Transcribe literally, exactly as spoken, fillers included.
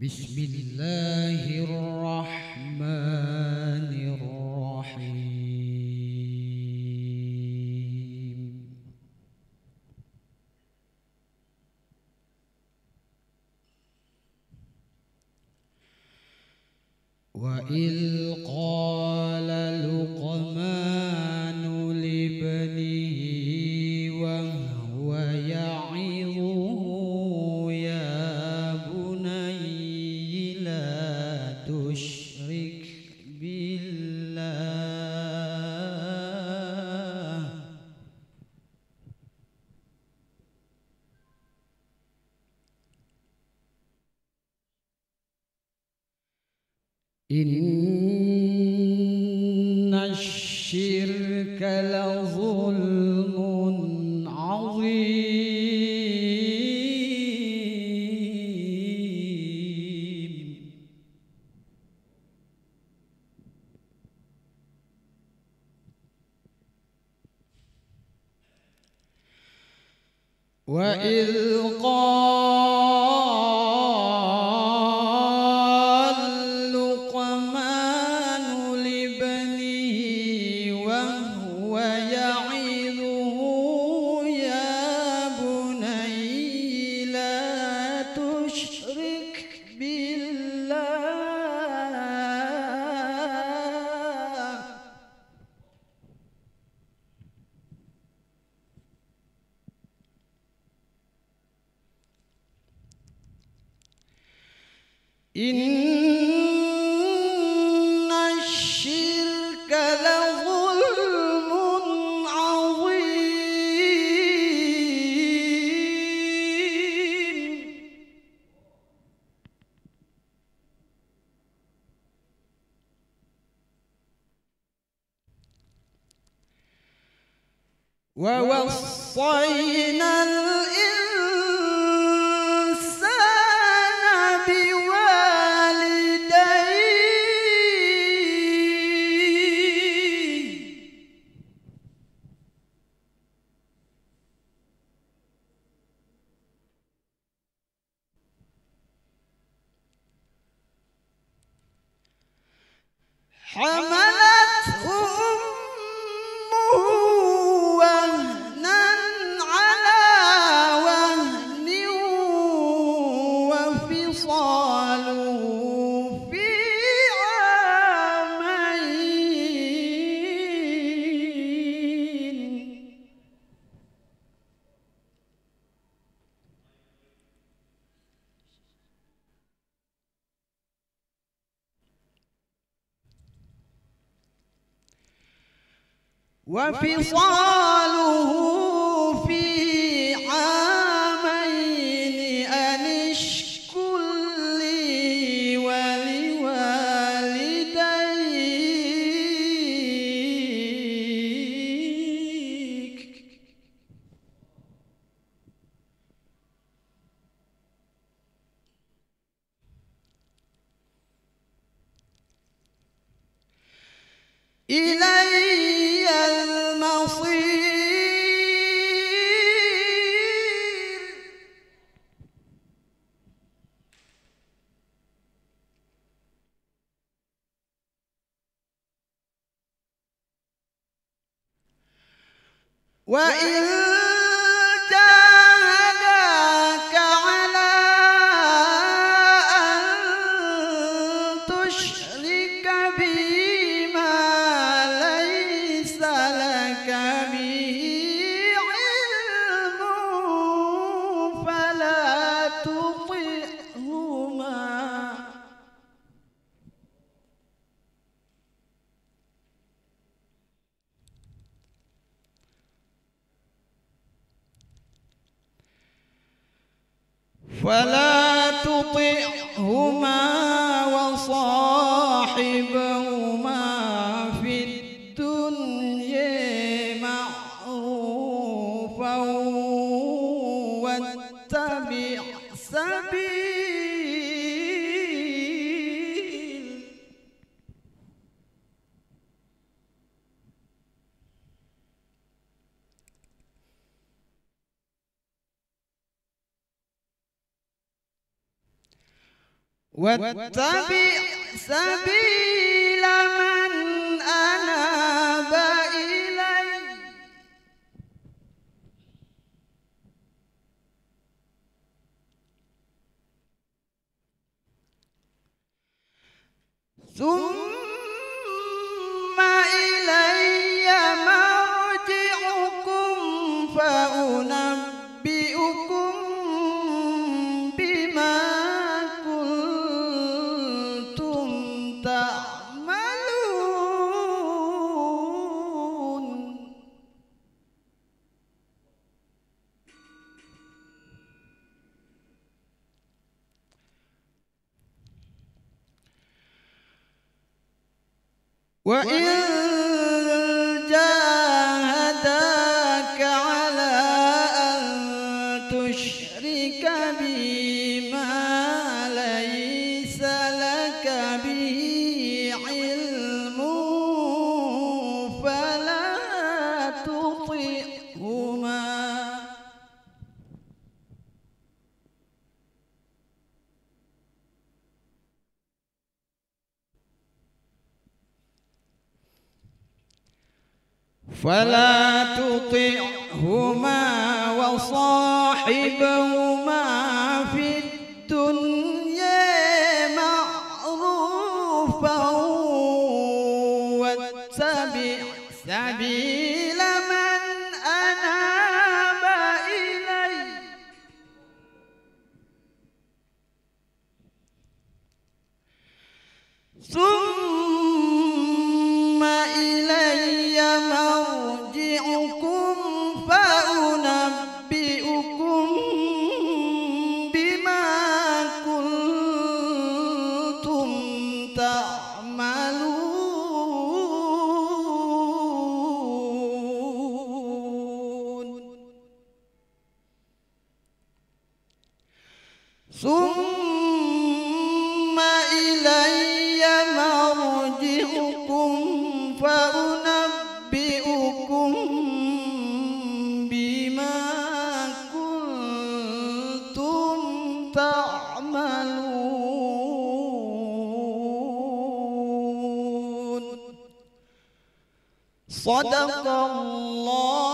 Bismillahirrahmanirrahim. Wa il qala Luqmanu libnihi wa huwa ya'idhuhu ya bunayya la tusyrik billah Inna syirka la zulmun azim. Wa idh Inna syirka la zulmun azim. Wa wassayna حملته أمه وهنا على وهن وفصاله في عامين وفصاله في عامين أن اشكر لي ولوالديك إلي المصير وإن جاهداك على أن تشرك بي ما ليس لك به علم فلا تطعهما فلا تطعهما وصاحبهما في الدنيا معروفا واتبع سبيل واتبع سبيل من أناب إلي ثم إلي مرجعكم فأنبئكم بما كنتم تعملون وإن جاهداك على أن تشرك بي ما ليس لك به علم فلا تطعهما فلا تطعهما وصاحبهما في الدنيا معروفا واتبع سبيل من أناب إلي ثم إلي مرجعكم فأنبئكم بما كنتم تعملون ثم إلي مرجعكم فأنبئكم بما كنتم تعملون صدق الله